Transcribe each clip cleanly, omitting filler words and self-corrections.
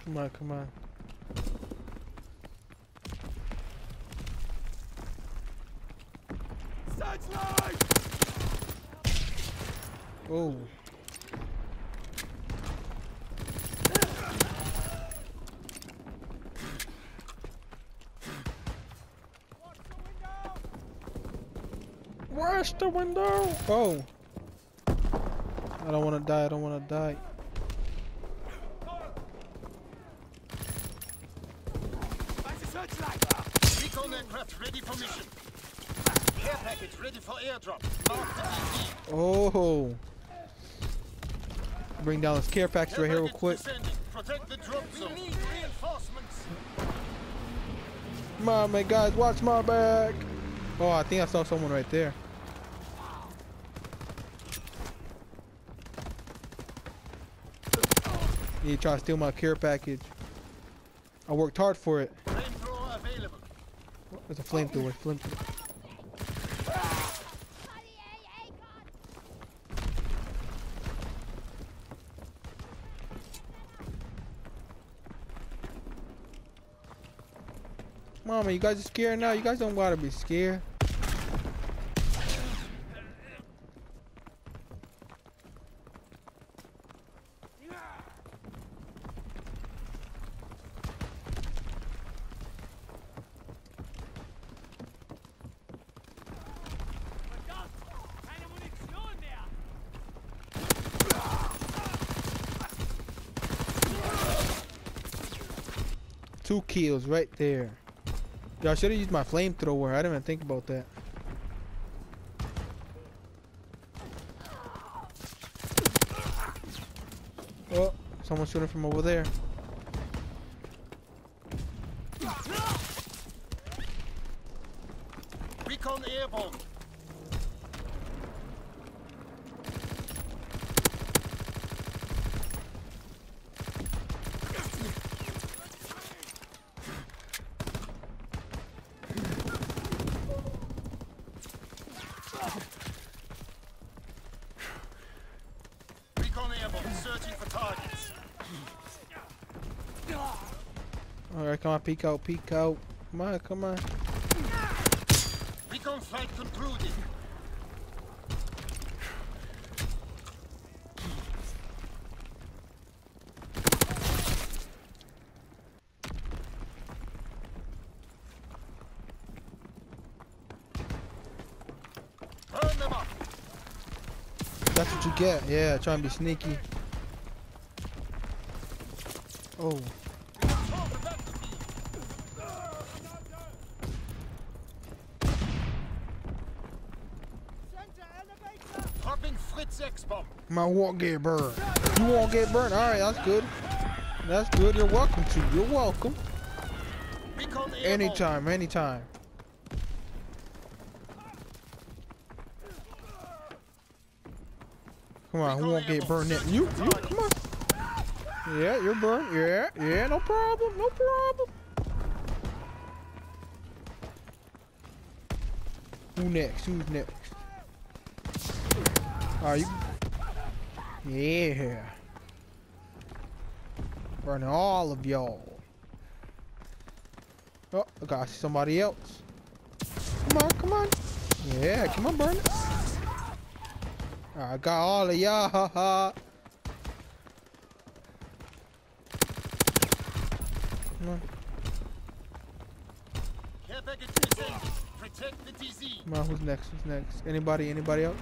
Come on, come on. Oh. Where's the window? Oh. I don't want to die. I don't want to die. Recon aircraft ready for mission. Care package ready for airdrop. Mark the DZ. Oh. Bring down this care package right here real quick. Protect the drop zone. We need reinforcements. Come on, man, guys, watch my back. Oh, I think I saw someone right there. He tried to steal my care package. I worked hard for it. Flamethrower available. There's a flamethrower. Flamethrower. Mama, you guys are scared now? You guys don't gotta be scared. Two kills right there. Yo, I should have used my flamethrower. I didn't even think about that. Oh, someone's shooting from over there. Recon airborne. Searching for targets. Alright, come on, peek out, peek out. Come on, come on. Recon flight concluded. Burn them up. That's what you get. Yeah, trying to be sneaky. Oh. Popping Fritz X-bomb. My won't get burned. You won't get burned. Alright, that's good. That's good. You're welcome to. You're welcome. Recon airborne. Anytime, anytime. Come on, who won't get burned yet? You, come on. Yeah, you're burned. Yeah, no problem, no problem. Who next? Who's next? Are you? Yeah. Burning all of y'all. Oh, I gotta see somebody else. Come on, come on. Yeah, come on, burn it. I got all of y'all. Ha ha. Come on. Care package descending. Protect the DZ. Come on, who's next? Who's next? Anybody? Anybody else?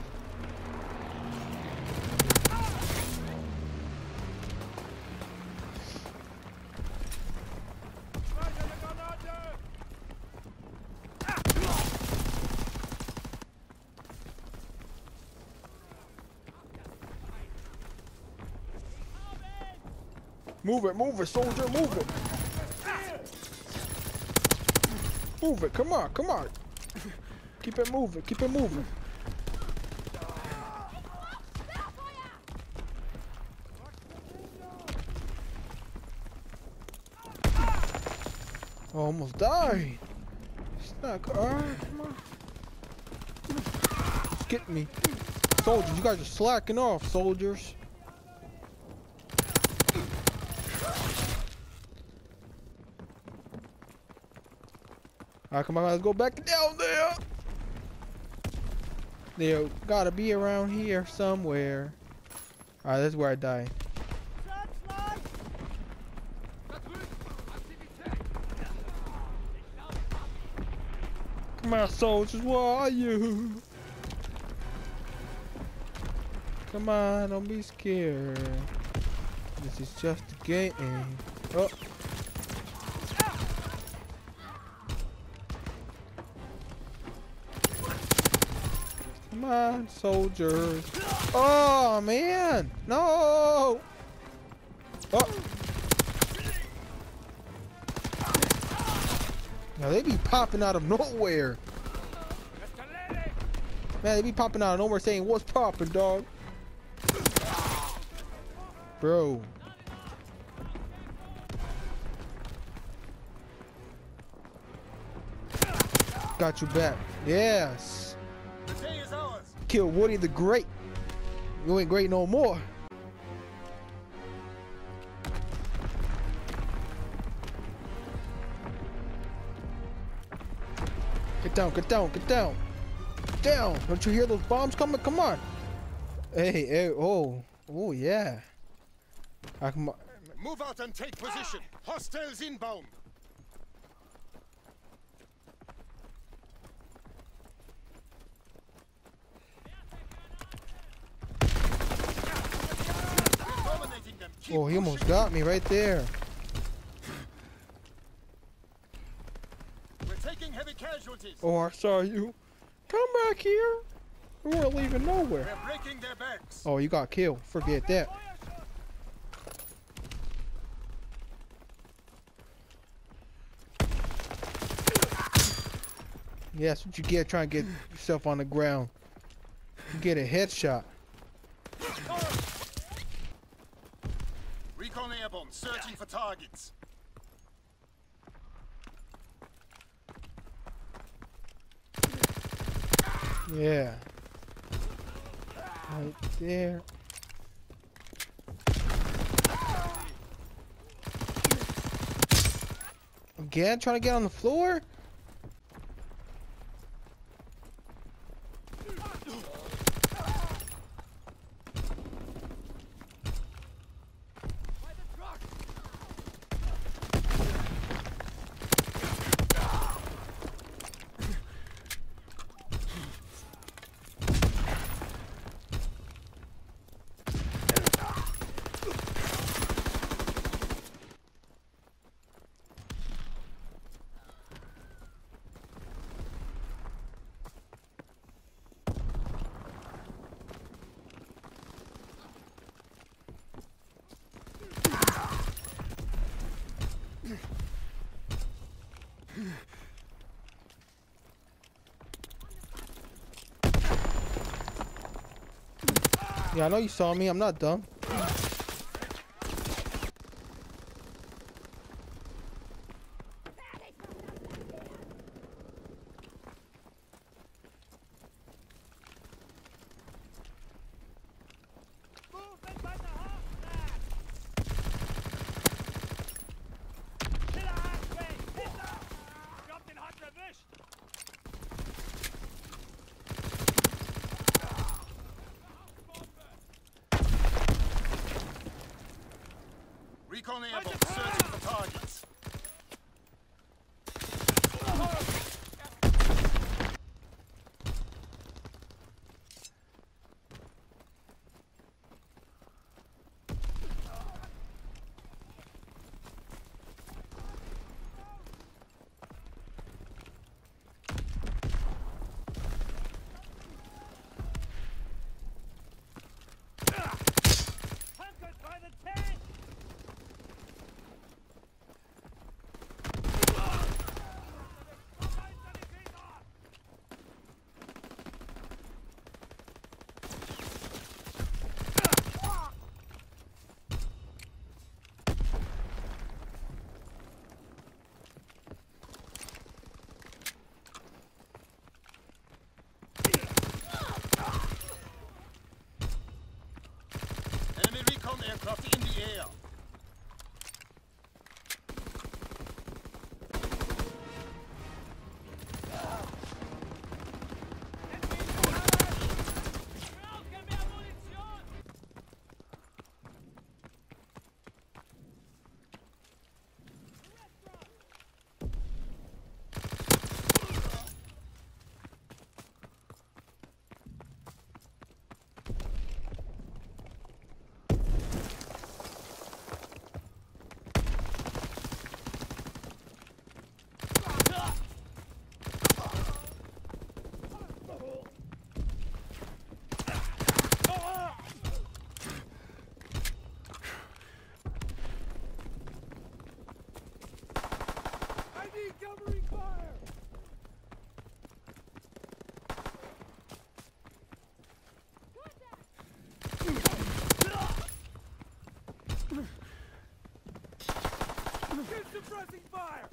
Move it, soldier, move it. Move it, come on, come on. Keep it moving, keep it moving. Almost died. Snack, alright, come on. Get me. Soldiers, you guys are slacking off, soldiers. Alright, come on, let's go back down there. They gotta be around here somewhere. Alright, that's where I died. Come on, soldiers, where are you? Come on, don't be scared. This is just a game. Oh. Come on, soldiers. Oh, man. No. Oh. Now, they be popping out of nowhere. Man, they be popping out of nowhere saying, what's popping, dog? Bro. Got you back. Yes. The day is ours. Kill Woody the Great. You ain't great no more. Get down, get down, get down. Get down. Don't you hear those bombs coming? Come on. Hey, hey, oh. Oh, yeah. Move out and take position. Hostiles inbound. Oh, he almost got me right there. We're taking heavy casualties. Oh, I saw you. Come back here. We weren't leaving nowhere. We're breaking their backs. Oh, you got killed. Forget that. Yeah, that's what you get trying to get yourself on the ground. You get a headshot. Recon airborne, searching for targets. Yeah. Right there. Again, trying to get on the floor? Yeah, I know you saw me. I'm not dumb. Recon airborne, searching for targets. Aircraft in the air. Suppressing fire!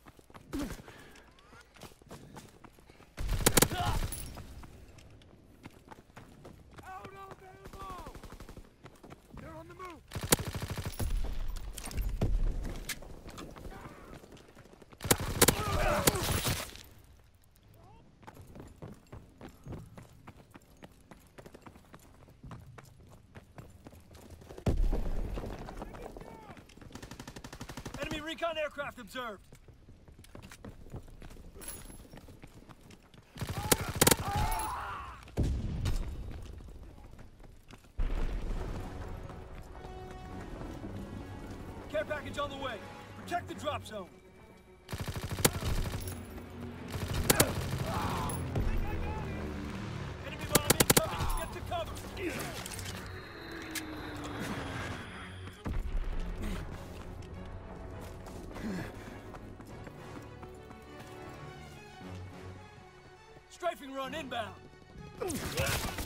Out of ammo! They're on the move! Enemy recon aircraft observed! Care package on the way. Protect the drop zone. Enemy bomb incoming. Get to cover. Strafing run inbound.